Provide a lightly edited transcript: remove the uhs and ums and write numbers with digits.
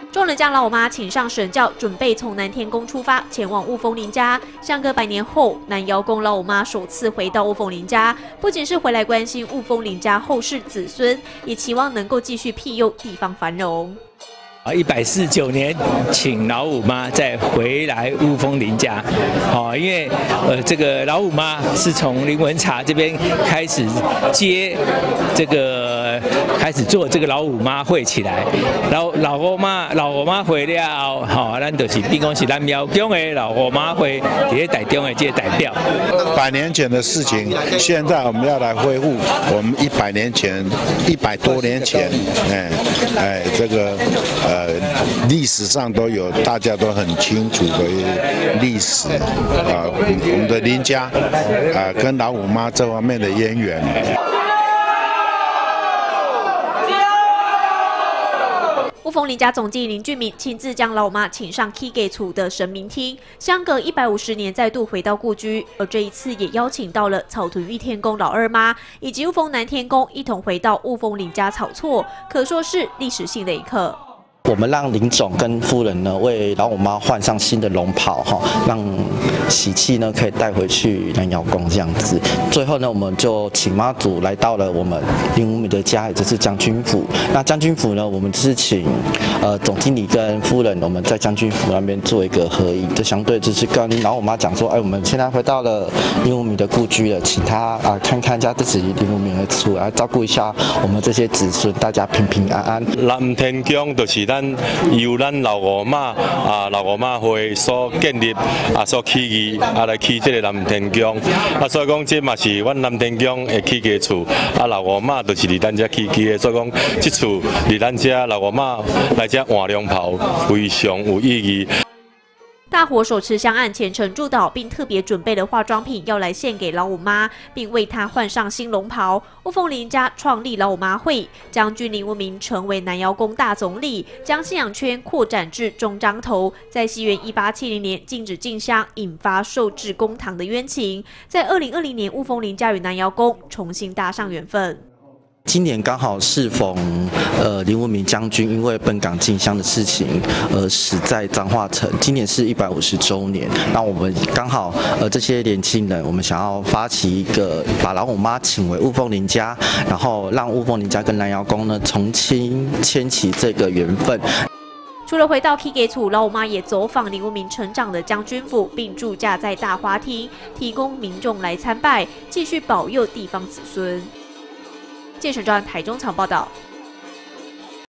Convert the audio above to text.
众人将老五妈请上神轿，准备从南天宫出发，前往雾峰林家。相隔100年后，南瑶宫老五妈首次回到雾峰林家，不仅是回来关心雾峰林家后世子孙，也期望能够继续庇佑地方繁荣。 149年，请老五妈再回来雾峰林家，因为这个老五妈是从林文茶这边开始接开始做这个老五妈会起来，老五妈会了后，咱就是变讲是咱庙宫的老五妈会在台中的这个代表。 100年前的事情，现在我们要来恢复我们100年前、100多年前，这个历史上都有，大家都很清楚的历史我们的林家跟老五妈这方面的渊源。 雾峰林家总经理林俊明亲自将老五妈请上 K 给厝的神明厅，相隔150年再度回到故居，而这一次也邀请到了草屯玉天宫老二妈以及雾峰南天宫一同回到雾峰林家草厝，可说是历史性的一刻。 我们让林总跟夫人呢为老五妈换上新的龙袍让喜气呢可以带回去南瑶宫这样子。最后呢，我们就请妈祖来到了我们林武敏的家，也就是将军府。那将军府呢，我们是请总经理跟夫人，我们在将军府那边做一个合影，就相对就是跟老五妈讲说，我们现在回到了林武敏的故居了，请他看看家自己林武敏的厝，来照顾一下我们这些子孙，大家平平安安。 南天宫就是由咱老五妈老五妈会所建立所起义来起这个南天宫所以讲这嘛是阮南天宫的起家厝老五妈就是伫咱遮起家的，所以讲这厝伫咱遮老五妈来遮换龙袍非常有意义。 大伙手持香案虔诚祝祷，并特别准备了化妆品要来献给老五妈，并为她换上新龙袍。雾峰林家创立老五妈会，将军林文明成为南瑶宫大总理，将信仰圈扩展至中彰投。在西元1870年禁止进香，引发受制公堂的冤情。在2020年，雾峰林家与南瑶宫重新搭上缘分。 今年刚好适逢林文明将军因为本港进香的事情而死在彰化城，今年是150周年。那我们刚好这些年轻人，我们想要发起一个把老五妈请回雾峰林家，然后让雾峰林家跟南瑶宫呢重新牵起这个缘分。 除了回到 K 给厝，老五妈也走访林文明成长的将军府，并驻驾在大花厅，提供民众来参拜，继续保佑地方子孙。建省专台中场报道。